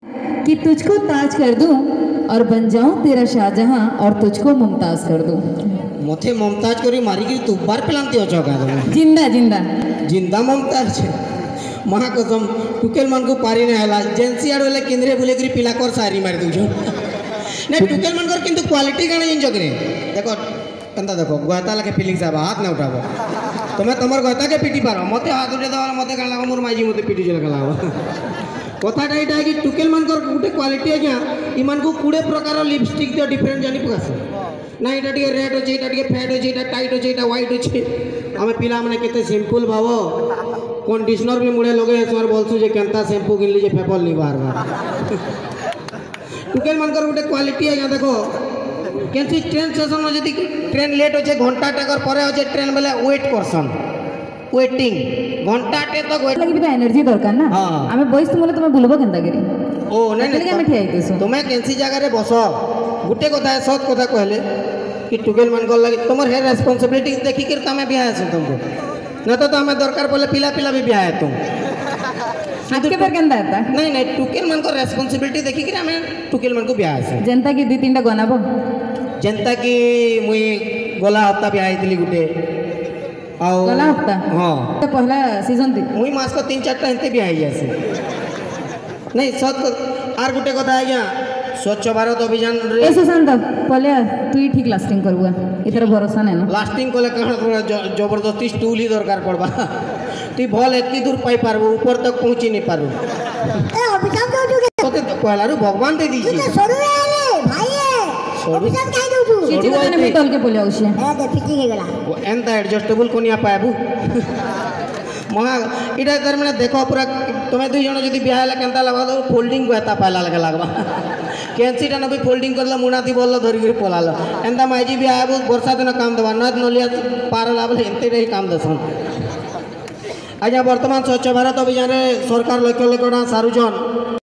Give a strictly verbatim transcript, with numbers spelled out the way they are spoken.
कि तुझको ताज कर दूं और बन जाऊं तेरा शाहजहां और तुझको मुमताज कर दूं। मथे मुमताज करी मारी की तू बार पिलांती हो चौका जिंदा जिंदा जिंदा मुमताज महा कसम टुकेल मन को पारी नहीं हला जेंसी आड़ वाले केंद्रे बुले करी पिला कर सारी मार दूजो नहीं टुकेल मन कर किंतु क्वालिटी गाने जिन जगरे देखो कंता देखो गोयता लगे फीलिंग साहब हाथ ना उठाबो तुम्हें तमर गोयता के पिटी पारो मते हाथ उठे दवा मते काला मोर माजी मते पिटी जला काला कथाटा यहाँ कि टुकेल मान गोटे क्वालिटी आज्ञा इन को कोड़े प्रकार लिपस्टिक दियो डिफरेंट जानी पकास ना यहाँ टे रेड अच्छे यहाँ टे फैट अच्छे यहाँ टाइट अच्छे यहाँ व्हाइट अच्छे आम पिला मैंने केते सिंपल भाव कंडीशनर भी मुड़े लगे समार बोलसु जे केनता शैम्पू किनली जे फेपल नहीं बार बार टुकेल मान गोटे क्वालिटी आज्ञा देखो केनसी ट्रेन स्टेशन में जदि ट्रेन लेट अच्छे घंटा टेकर पर अच्छे ट्रेन बेले वेट करसन वेटिंग घंटा टे तक वेट लगी भी एनर्जी दरकार ना हां हमें बॉयज तुमले तुम बुलबो केनता गिरी ओ नहीं नहीं मैं ठिया आइतेसु तुम्हें केनसी जगह रे बसो गुटे कथा है सत कथा कहले कि टुकेल मान को लगे तुमर है रिस्पांसिबिलिटी देखि कर तमे बियाह है तुमको न तो हमें दरकार पड़े पिला पिला भी बियाह है तुम आपके पर केनता है नहीं नहीं टुकेल मान को रिस्पांसिबिलिटी देखि कर हमें टुकेल मान को बियाह है जनता की दी तीनटा गनाबो जनता की मुई गोला हफ्ता बियाह आइतली गुटे आओ गला हफ्ता हां तो पहला सीजन थी मुई मास को तीन चार एंते भी आई जैसे नहीं सत आर गुटे कथा है क्या स्वच्छ भारत अभियान रे ए सुशांत पहले तू ही ठीक लास्टिंग करबा इतर भरोसा नहीं ना लास्टिंग कोले कहां थोड़ा जबरदस्ती स्टूल ही दरकार पड़बा ती भल एतकी दूर पाई पारबो ऊपर तक पहुंची नहीं पारबो ए अभिशाप दो जो तोते पहला रू भगवान दे दीजिए तू सरू रे भाई अभिशाप काई दउ तू किछि माने मी तल के बोले औसे ए दे फिटिंग हे गला वो एंता एडजस्टेबल कोनिया पाबू महा इटा तर माने देखो पूरा तुम्हें दुई जण जदी बियाह ला केनता लगा दो फोल्डिंग को एता पाला लगे लागबा कैंसीटा न भी फोल्डिंग करला मुनाती बोलला धरि गिर पोलाला एंता माइजी बियाह बु वर्षा दिन काम देबा नद नलिया पार लाबले एंते रही काम देसन आजा वर्तमान स्वच्छ भारत अभियान रे सरकार लक्ष्य लक्ष्य सारुजन